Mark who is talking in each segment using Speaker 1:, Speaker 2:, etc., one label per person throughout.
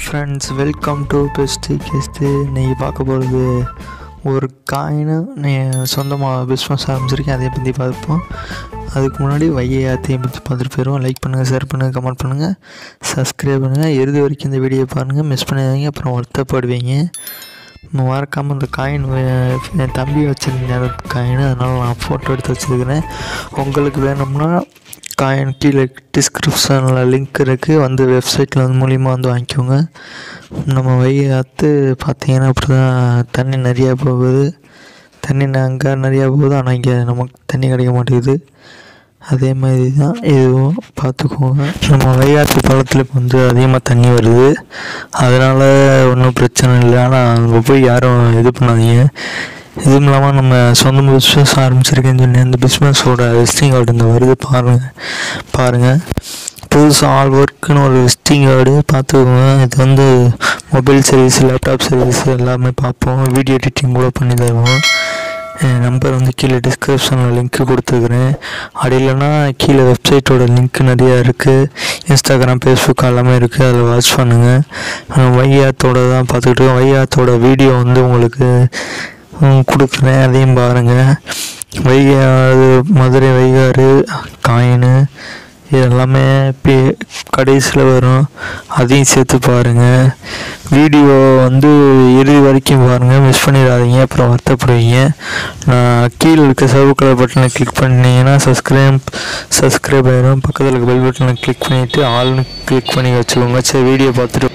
Speaker 1: Friends, welcome to best guest. இன்றைக்கி பார்க்க போகிறது ஒரு காயினு சொந்தமாக பிஸ்னஸ் ஆரம்பிச்சிருக்கேன், அதை பற்றி பார்ப்போம். அதுக்கு முன்னாடி வையத்தையும் பற்றி பார்த்துட்டு போயிடுவோம். லைக் பண்ணுங்கள், ஷேர் பண்ணுங்கள், கமெண்ட் பண்ணுங்கள், சப்ஸ்கிரைப் பண்ணுங்கள். இறுதி வரைக்கும் இந்த வீடியோ பாருங்கள், மிஸ் பண்ணிடுவீங்க, அப்புறம் வருத்தப்படுவீங்க. மறக்காமல் இந்த காயின் என் தம்பி வச்சுருந்தேன் அந்த காயின், அதனால் நான் ஃபோட்டோ எடுத்து வச்சுருக்கிறேன். உங்களுக்கு வேணும்னா காயின் கீழே டிஸ்கிரிப்ஷனில் லிங்க் இருக்குது, வந்து வெப்சைட்டில் மூலிமா வந்து வாங்கிக்கோங்க. நம்ம வையாத்து பார்த்திங்கன்னா அப்படி தான் தண்ணி நிறையா போகுது. தண்ணி அங்கே நிறையா போகுது, ஆனால் இங்கே நமக்கு தண்ணி கிடைக்க மாட்டேங்குது. அதே மாதிரி தான் இதுவும் பார்த்துக்கோங்க. நம்ம வையாத்து பாலத்தில் இப்போ வந்து அதிகமாக தண்ணி வருது, அதனால் ஒன்றும் பிரச்சனை இல்லை. ஆனால் அங்கே போய் யாரும் இது பண்ணாதீங்க. இதுவும் இல்லாமல் நம்ம சொந்த பிஸ்னஸ் ஆரம்பிச்சிருக்கேன்னு சொல்லி அந்த பிஸ்னஸோட விசிட்டிங் கார்டு இந்த வருது பாருங்கள். புதுசாக ஆல் ஒர்க்குன்னு ஒரு விசிட்டிங் கார்டு பார்த்துக்கோங்க. இது வந்து மொபைல் சர்வீஸ், லேப்டாப் சர்வீஸ் எல்லாமே பார்ப்போம். வீடியோ எடிட்டிங் கூட பண்ணி தருவோம். என் நம்பர் வந்து கீழே டிஸ்கிரிப்ஷனில் லிங்க்கு கொடுத்துருக்குறேன். அப்படி இல்லைன்னா கீழே வெப்சைட்டோட லிங்க் நிறையா இருக்குது, இன்ஸ்டாகிராம், ஃபேஸ்புக் எல்லாமே இருக்குது, அதில் வாட்ச் பண்ணுங்கள். வையாத்தோட தான் பார்த்துக்கிட்டு இருக்கோம். வையாத்தோட வீடியோ வந்து உங்களுக்கு கொடுக்குறேன், அதையும் பாருங்கள். வைகாறு, மதுரை வைகாறு காயின் இது எல்லாமே இப்போ கடைசியில் வரும், அதையும் சேர்த்து பாருங்கள். வீடியோ வந்து இறுதி வரைக்கும் பாருங்கள், மிஸ் பண்ணிடாதீங்க, அப்புறம் வருத்தப்படுவீங்க. நான் கீழே இருக்க சிவப்பு கலர் பட்டனை கிளிக் பண்ணிங்கன்னா சப்ஸ்கிரைப் ஆகிடும். பக்கத்தில் இருக்க பெல் பட்டனை கிளிக் பண்ணிவிட்டு ஆல்னு கிளிக் பண்ணி வச்சுக்கோங்க. சரி, வீடியோ பார்த்துட்டு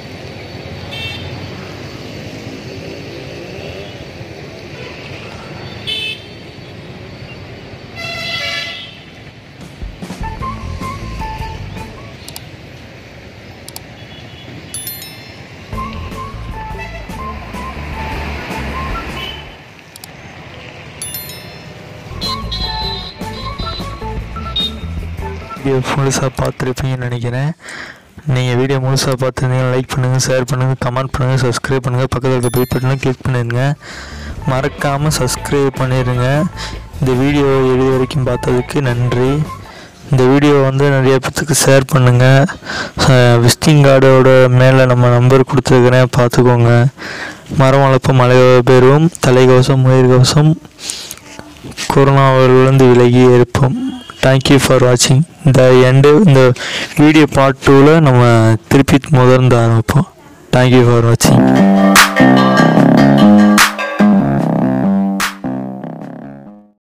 Speaker 1: வீடியோ முழுசாக பார்த்துருப்பீங்கன்னு நினைக்கிறேன். நீங்கள் வீடியோ முழுசாக பார்த்துருந்தீங்கன்னா லைக் பண்ணுங்கள், ஷேர் பண்ணுங்கள், கமெண்ட் பண்ணுங்கள், சப்ஸ்கிரைப் பண்ணுங்கள். பக்கத்தில் இருக்க பெல் பட்டனை கிளிக் பண்ணிடுங்க. மறக்காமல் சப்ஸ்கிரைப் பண்ணிடுங்க. இந்த வீடியோ எழுதி வரைக்கும் பார்த்ததுக்கு நன்றி. இந்த வீடியோ வந்து நிறைய பேத்துக்கு ஷேர் பண்ணுங்கள். விசிட்டிங் கார்டோட மேலே நம்ம நம்பர் கொடுத்துருக்குறேன், பார்த்துக்கோங்க. மரம் வளர்ப்பு, மழை பெறுவோம், தலைக்கவசம், உயிர்கவசம், கொரோனாவிலிருந்து விலகி இருப்போம். தேங்க்யூ ஃபார் வாட்சிங். இந்த வீடியோ பார்ட் 2ல் நம்ம திருப்பி முதல்ல ஆரம்பிப்போம். தேங்க்யூ ஃபார் வாட்சிங்.